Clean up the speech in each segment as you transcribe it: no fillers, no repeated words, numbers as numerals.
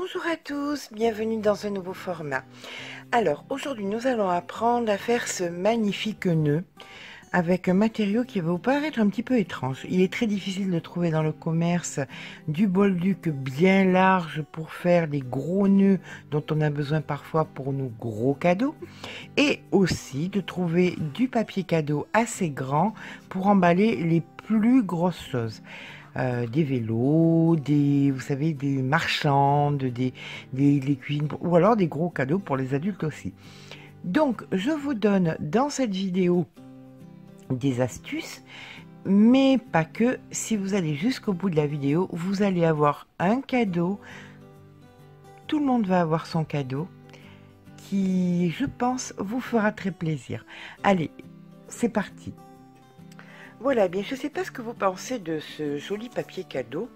Bonjour à tous, bienvenue dans un nouveau format. Alors aujourd'hui nous allons apprendre à faire ce magnifique nœud avec un matériau qui va vous paraître un petit peu étrange. Il est très difficile de trouver dans le commerce du bolduc bien large pour faire des gros nœuds dont on a besoin parfois pour nos gros cadeaux, et aussi de trouver du papier cadeau assez grand pour emballer les plus grosses choses. Des vélos, vous savez, des marchandes, des cuisines, ou alors des gros cadeaux pour les adultes aussi. Donc, je vous donne dans cette vidéo des astuces, mais pas que. Si vous allez jusqu'au bout de la vidéo, vous allez avoir un cadeau. Tout le monde va avoir son cadeau qui, je pense, vous fera très plaisir. Allez, c'est parti. Voilà, bien, je ne sais pas ce que vous pensez de ce joli papier cadeau.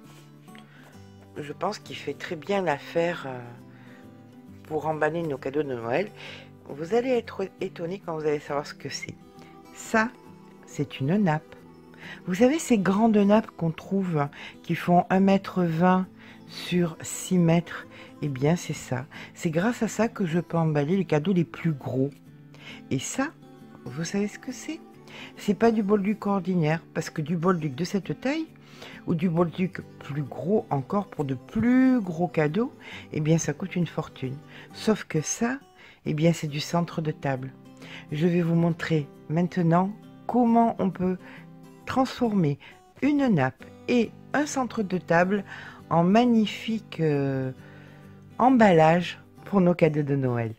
Je pense qu'il fait très bien l'affaire pour emballer nos cadeaux de Noël. Vous allez être étonné quand vous allez savoir ce que c'est. Ça, c'est une nappe. Vous savez ces grandes nappes qu'on trouve qui font 1,20 m sur 6 mètres? Eh bien, c'est ça. C'est grâce à ça que je peux emballer les cadeaux les plus gros. Et ça, vous savez ce que c'est? C'est pas du bolduc ordinaire, parce que du bolduc de cette taille ou du bolduc plus gros encore pour de plus gros cadeaux, eh bien ça coûte une fortune. Sauf que ça, eh bien c'est du centre de table. Je vais vous montrer maintenant comment on peut transformer une nappe et un centre de table en magnifique emballage pour nos cadeaux de Noël.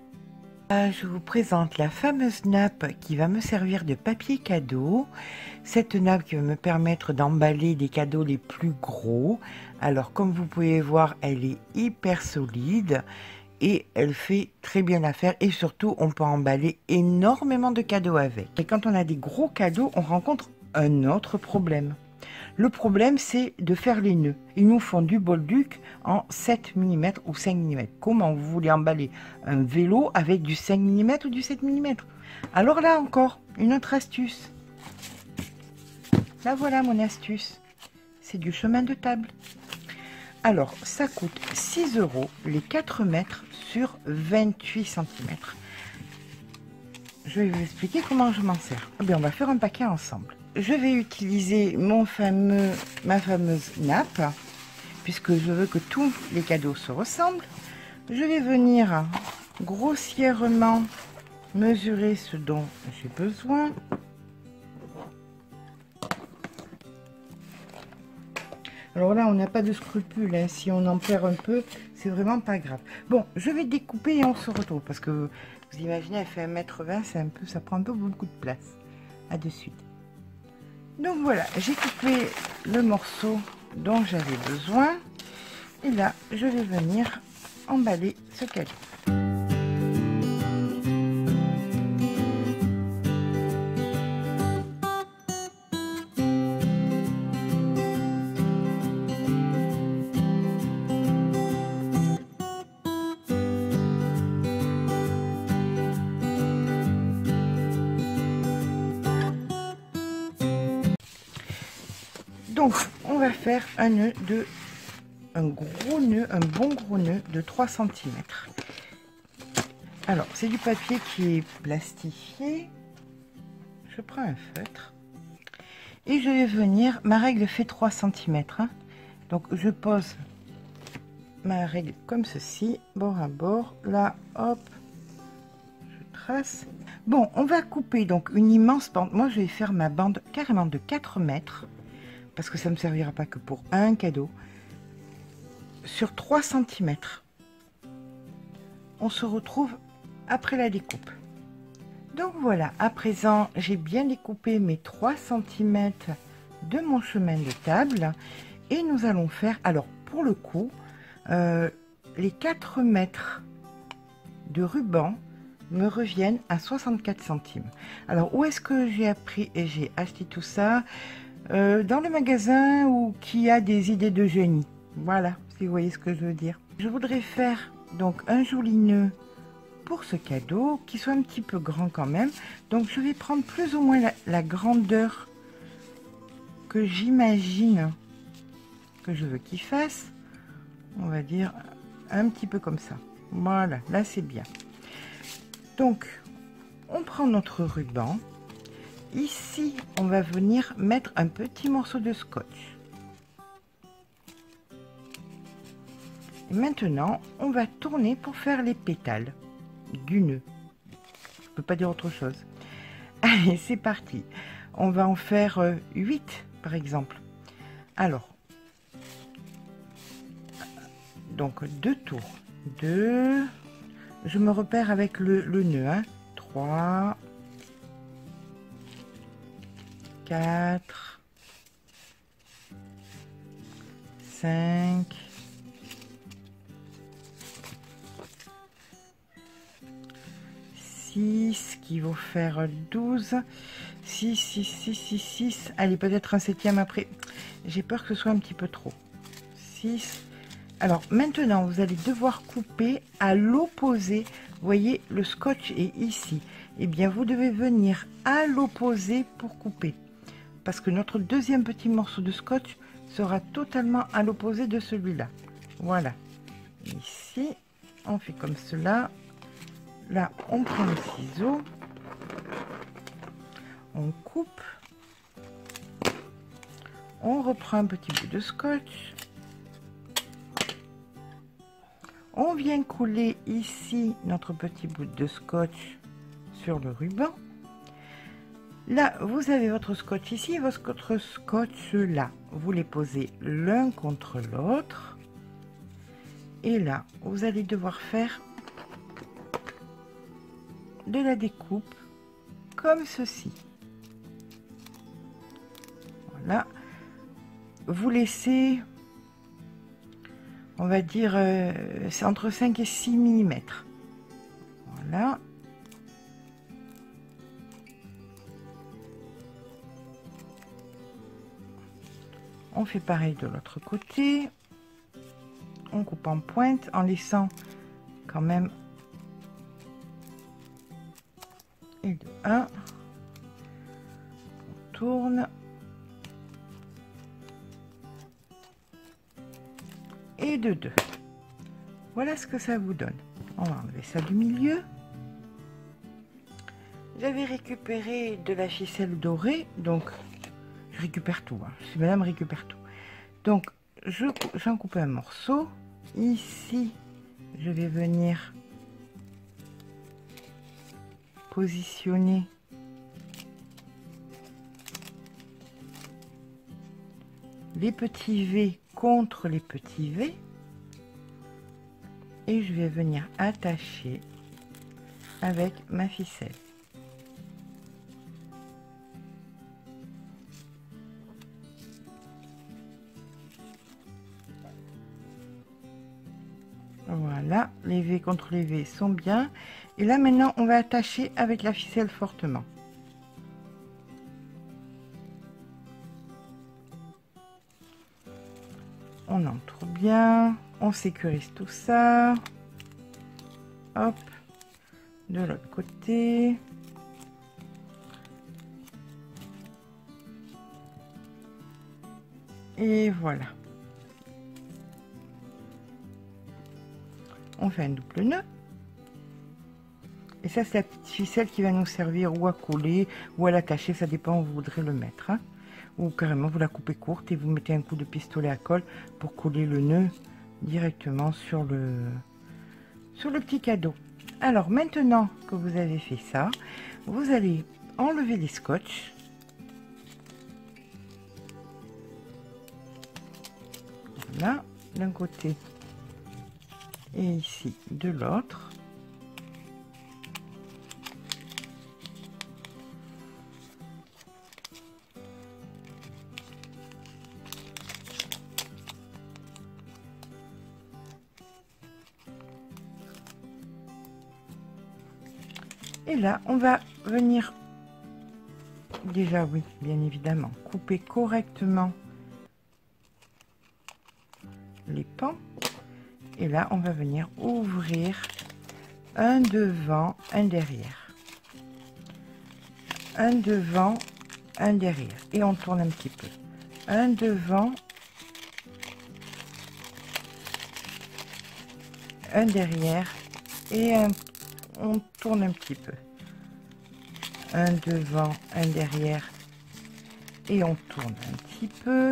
Je vous présente la fameuse nappe qui va me servir de papier cadeau. Cette nappe qui va me permettre d'emballer les cadeaux les plus gros. Alors comme vous pouvez voir, elle est hyper solide et elle fait très bien l'affaire. Et surtout, on peut emballer énormément de cadeaux avec. Et quand on a des gros cadeaux, on rencontre un autre problème. Le problème, c'est de faire les nœuds. Ils nous font du bolduc en 7 mm ou 5 mm. Comment vous voulez emballer un vélo avec du 5 mm ou du 7 mm? Alors là encore, une autre astuce. Là voilà mon astuce. C'est du chemin de table. Alors, ça coûte 6 € les 4 mètres sur 28 cm. Je vais vous expliquer comment je m'en sers. Eh bien, on va faire un paquet ensemble. Je vais utiliser ma fameuse nappe, puisque je veux que tous les cadeaux se ressemblent. Je vais venir grossièrement mesurer ce dont j'ai besoin. Alors là, on n'a pas de scrupule, hein. Si on en perd un peu, c'est vraiment pas grave. Bon, je vais découper et on se retrouve, parce que vous imaginez, elle fait 1,20 m, ça prend un peu beaucoup de place. À de suite. Donc voilà, j'ai coupé le morceau dont j'avais besoin. Et là, je vais venir emballer ce cadeau. Donc, on va faire un bon gros nœud de 3 cm. Alors, c'est du papier qui est plastifié. Je prends un feutre et je vais venir, ma règle fait 3 cm. Hein. Donc, je pose ma règle comme ceci, bord à bord. Là, hop, je trace. Bon, on va couper donc une immense bande. Moi, je vais faire ma bande carrément de 4 mètres. Parce que ça ne me servira pas que pour un cadeau, sur 3 cm. On se retrouve après la découpe. Donc voilà, à présent, j'ai bien découpé mes 3 cm de mon chemin de table. Et nous allons faire, alors pour le coup, les 4 mètres de ruban me reviennent à 64 centimes. Alors, où est-ce que j'ai appris et j'ai acheté tout ça? Dans le magasin ou qui a des idées de génie. Voilà, si vous voyez ce que je veux dire. Je voudrais faire donc un joli nœud pour ce cadeau qui soit un petit peu grand quand même. Donc je vais prendre plus ou moins la grandeur que j'imagine que je veux qu'il fasse. On va dire un petit peu comme ça. Voilà, là c'est bien. Donc, on prend notre ruban. Ici, on va venir mettre un petit morceau de scotch. Et maintenant, on va tourner pour faire les pétales du nœud. Je ne peux pas dire autre chose. Allez, c'est parti. On va en faire 8 par exemple. Alors, donc 2 tours. 2. Je me repère avec le nœud. Hein. 3, 4, 5, 6, qui vont faire 12, 6, 6, 6, 6, 6, allez, peut-être un septième après, j'ai peur que ce soit un petit peu trop, 6, alors maintenant, vous allez devoir couper à l'opposé, vous voyez, le scotch est ici, et bien, vous devez venir à l'opposé pour couper, parce que notre deuxième petit morceau de scotch sera totalement à l'opposé de celui-là, voilà, ici, on fait comme cela. Là, on prend le ciseau, on coupe, on reprend un petit bout de scotch, on vient couler ici notre petit bout de scotch sur le ruban. Là, vous avez votre scotch ici et votre scotch là. Vous les posez l'un contre l'autre. Et là, vous allez devoir faire de la découpe comme ceci. Voilà, vous laissez, on va dire, c'est entre 5 et 6 mm. Voilà. On fait pareil de l'autre côté. On coupe en pointe en laissant quand même et de 1, on tourne et de 2. Voilà ce que ça vous donne. On va enlever ça du milieu. J'avais récupéré de la ficelle dorée, donc je récupère tout, hein. Si madame récupère tout, donc j'en coupe un morceau ici. Je vais venir positionner les petits V contre les petits V et je vais venir attacher avec ma ficelle. Voilà, les V contre les V sont bien. Et là maintenant, on va attacher avec la ficelle fortement. On entre bien, on sécurise tout ça. Hop, de l'autre côté. Et voilà. On fait un double nœud. Et ça, c'est la petite ficelle qui va nous servir ou à coller ou à l'attacher, ça dépend où vous voudrez le mettre. Hein. Ou carrément, vous la coupez courte et vous mettez un coup de pistolet à colle pour coller le nœud directement sur le petit cadeau. Alors, maintenant que vous avez fait ça, vous allez enlever les scotch. Voilà, d'un côté et ici de l'autre. Et là, on va venir, déjà oui, bien évidemment, couper correctement les pans. Et là, on va venir ouvrir un devant, un derrière. Un devant, un derrière. Et on tourne un petit peu. Un devant, un derrière et on tourne un petit peu. Un devant, un derrière et on tourne un petit peu.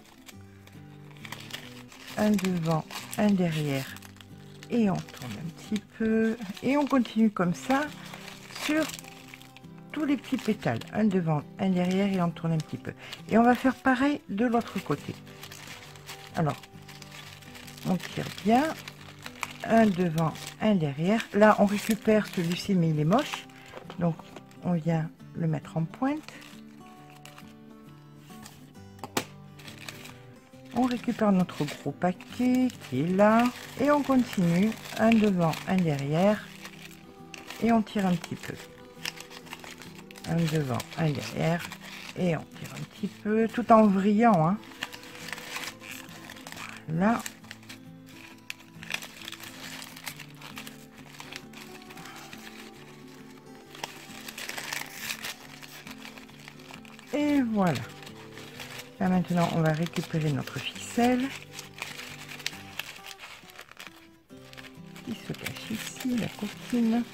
Un devant, un derrière et on tourne un petit peu. Et on continue comme ça sur tous les petits pétales. Un devant, un derrière et on tourne un petit peu. Et on va faire pareil de l'autre côté. Alors, on tire bien. Un devant, un derrière. Là, on récupère celui-ci, mais il est moche. Donc, on vient le mettre en pointe. On récupère notre gros paquet qui est là. Et on continue. Un devant, un derrière. Et on tire un petit peu. Un devant, un derrière. Et on tire un petit peu. Tout en vrillant. Hein. Là. Et voilà. Là maintenant, on va récupérer notre ficelle qui se cache ici, la coquine.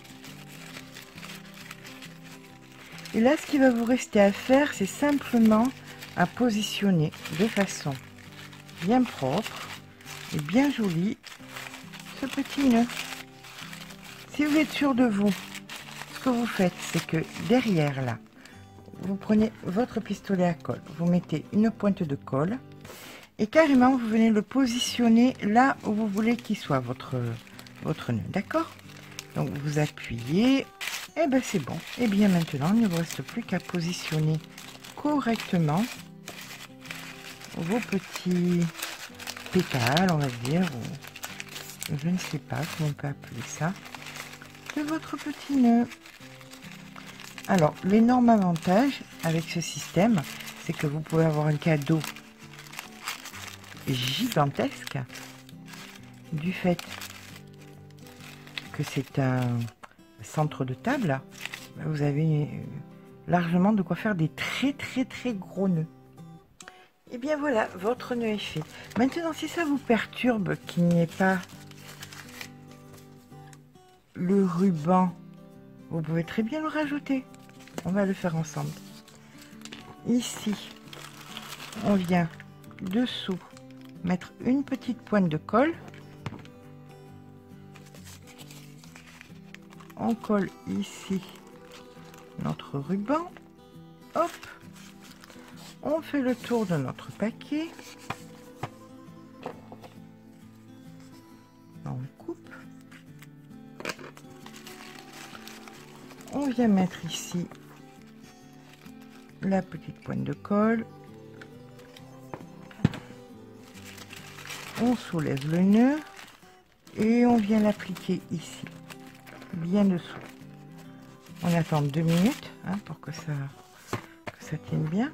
Et là, ce qui va vous rester à faire, c'est simplement à positionner de façon bien propre et bien jolie ce petit nœud. Si vous êtes sûr de vous, ce que vous faites, c'est que derrière là, vous prenez votre pistolet à colle, vous mettez une pointe de colle et carrément vous venez le positionner là où vous voulez qu'il soit votre nœud, d'accord? Donc vous appuyez, et ben c'est bon. Et bien maintenant il ne vous reste plus qu'à positionner correctement vos petits pétales, on va dire, ou je ne sais pas comment on peut appeler ça, de votre petit nœud. Alors, l'énorme avantage avec ce système, c'est que vous pouvez avoir un cadeau gigantesque du fait que c'est un centre de table. Vous avez largement de quoi faire des très gros nœuds. Et bien voilà, votre nœud est fait. Maintenant, si ça vous perturbe qu'il n'y ait pas le ruban, vous pouvez très bien le rajouter. On va le faire ensemble. Ici, on vient dessous mettre une petite pointe de colle. On colle ici notre ruban. Hop, on fait le tour de notre paquet. On coupe. On vient mettre ici la petite pointe de colle. On soulève le nœud et on vient l'appliquer ici, bien dessous. On attend 2 minutes hein, pour que ça tienne bien.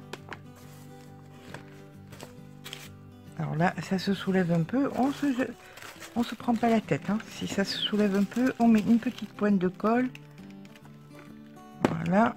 Alors là, ça se soulève un peu. On se prend pas la tête. Hein. Si ça se soulève un peu, on met une petite pointe de colle. Voilà.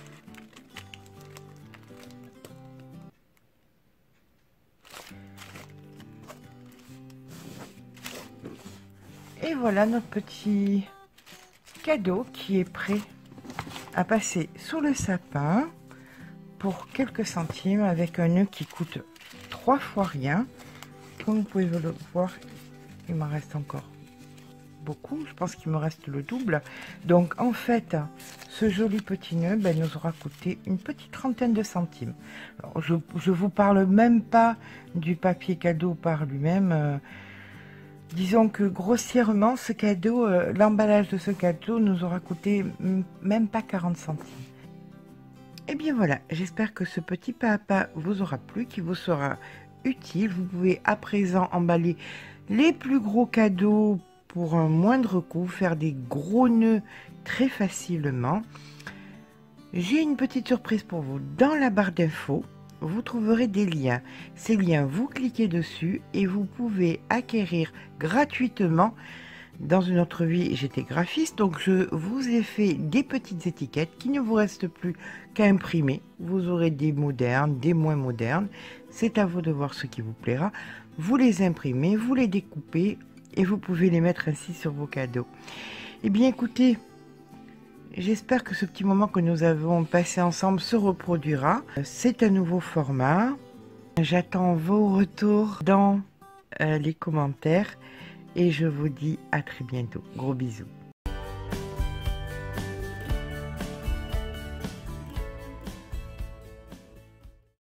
Et voilà notre petit cadeau qui est prêt à passer sous le sapin pour quelques centimes avec un nœud qui coûte 3 fois rien. Comme vous pouvez le voir, il m'en reste encore beaucoup. Je pense qu'il me reste le double. Donc en fait, ce joli petit nœud nous aura coûté une petite trentaine de centimes. Alors, je vous parle même pas du papier cadeau par lui-même. Disons que grossièrement, ce cadeau, l'emballage de ce cadeau nous aura coûté même pas 40 centimes. Et bien voilà, j'espère que ce petit pas à pas vous aura plu, qu'il vous sera utile. Vous pouvez à présent emballer les plus gros cadeaux pour un moindre coût, faire des gros nœuds très facilement. J'ai une petite surprise pour vous dans la barre d'infos. Vous trouverez des liens. Ces liens, vous cliquez dessus et vous pouvez acquérir gratuitement. Dans une autre vie, j'étais graphiste, donc je vous ai fait des petites étiquettes qui ne vous restent plus qu'à imprimer. Vous aurez des modernes, des moins modernes. C'est à vous de voir ce qui vous plaira. Vous les imprimez, vous les découpez et vous pouvez les mettre ainsi sur vos cadeaux. Eh bien écoutez, j'espère que ce petit moment que nous avons passé ensemble se reproduira. C'est un nouveau format. J'attends vos retours dans les commentaires et je vous dis à très bientôt. Gros bisous.